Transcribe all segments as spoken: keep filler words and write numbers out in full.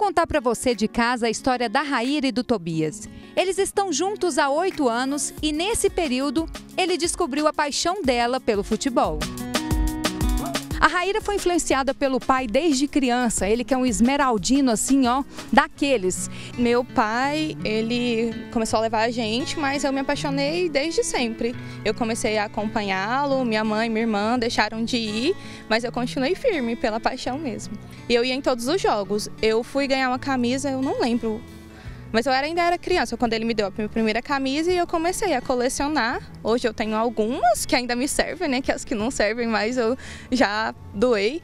contar para você de casa a história da Raíra e do Tobias. Eles estão juntos há oito anos e nesse período ele descobriu a paixão dela pelo futebol. A Raíra foi influenciada pelo pai desde criança, ele que é um esmeraldino assim, ó, daqueles. Meu pai, ele começou a levar a gente, mas eu me apaixonei desde sempre. Eu comecei a acompanhá-lo, minha mãe e minha irmã deixaram de ir, mas eu continuei firme pela paixão mesmo. E eu ia em todos os jogos. Eu fui ganhar uma camisa, eu não lembro, mas eu ainda era criança quando ele me deu a minha primeira camisa e eu comecei a colecionar. Hoje eu tenho algumas que ainda me servem, né? Que as que não servem mais eu já doei.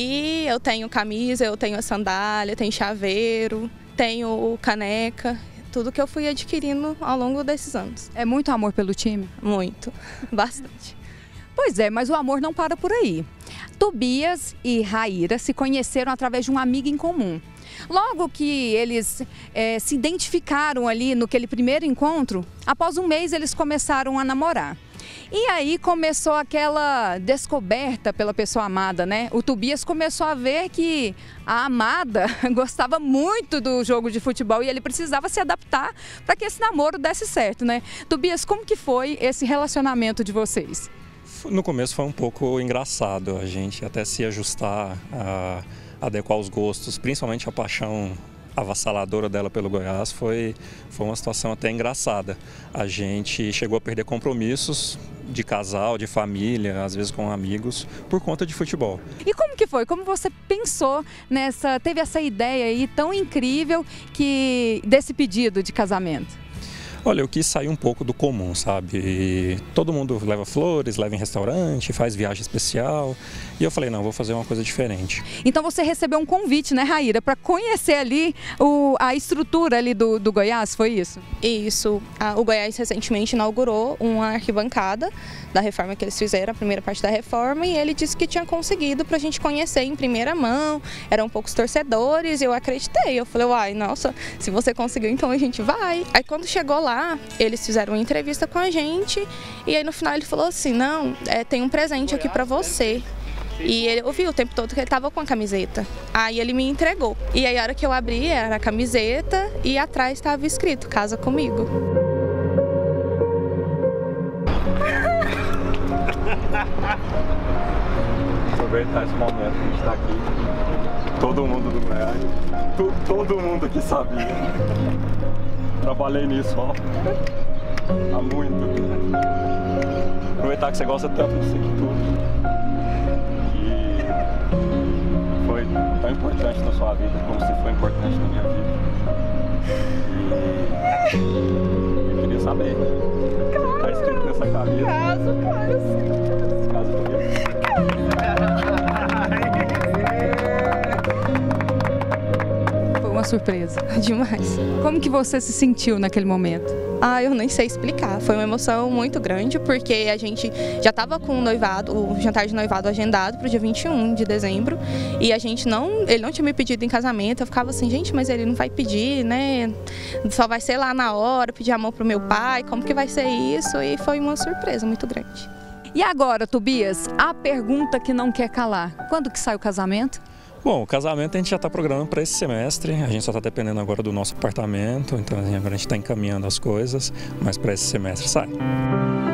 E eu tenho camisa, eu tenho a sandália, tenho chaveiro, tenho caneca. Tudo que eu fui adquirindo ao longo desses anos. É muito amor pelo time? Muito, bastante. Pois é, mas o amor não para por aí. Tobias e Raíra se conheceram através de um amigo em comum. Logo que eles é, se identificaram ali no aquele primeiro encontro, após um mês eles começaram a namorar. E aí começou aquela descoberta pela pessoa amada, né? O Tobias começou a ver que a amada gostava muito do jogo de futebol e ele precisava se adaptar para que esse namoro desse certo, né? Tobias, como que foi esse relacionamento de vocês? No começo foi um pouco engraçado, a gente até se ajustar, a adequar os gostos, principalmente a paixão avassaladora dela pelo Goiás, foi, foi uma situação até engraçada. A gente chegou a perder compromissos de casal, de família, às vezes com amigos, por conta de futebol. E como que foi? Como você pensou nessa, teve essa ideia aí tão incrível que, desse pedido de casamento? Olha, eu quis sair um pouco do comum, sabe? E todo mundo leva flores, leva em restaurante, faz viagem especial. E eu falei, não, vou fazer uma coisa diferente. Então você recebeu um convite, né, Raíra, para conhecer ali o, a estrutura ali do, do Goiás, foi isso? Isso. A, o Goiás recentemente inaugurou uma arquibancada da reforma que eles fizeram, a primeira parte da reforma, e ele disse que tinha conseguido para a gente conhecer em primeira mão. Eram poucos torcedores e eu acreditei. Eu falei, uai, nossa, se você conseguiu, então a gente vai. Aí quando chegou lá, Lá, eles fizeram uma entrevista com a gente e aí no final ele falou assim, não, é, tem um presente aqui pra você. E ele ouviu o tempo todo que ele tava com a camiseta. Aí ele me entregou. E aí a hora que eu abri era a camiseta e atrás estava escrito, casa comigo. Aproveitar esse momento que a gente tá aqui. Todo mundo do Goiás. Todo mundo que sabia. Trabalhei nisso, ó, há muito. Aproveitar que você gosta tanto disso aqui tudo, que foi tão importante na sua vida, como se foi importante na minha vida. E eu queria saber, tá escrito nessa camisa. Caso, caso. Caso comigo. Uma surpresa. Demais. Como que você se sentiu naquele momento? Ah, eu nem sei explicar. Foi uma emoção muito grande, porque a gente já estava com o noivado, o jantar de noivado agendado para o dia vinte e um de dezembro, e a gente não, ele não tinha me pedido em casamento. Eu ficava assim, gente, mas ele não vai pedir, né? Só vai ser lá na hora, pedir a mão pro meu pai, como que vai ser isso? E foi uma surpresa muito grande. E agora, Tobias, a pergunta que não quer calar. Quando que sai o casamento? Bom, o casamento a gente já está programando para esse semestre, a gente só está dependendo agora do nosso apartamento, então agora a gente está encaminhando as coisas, mas para esse semestre sai.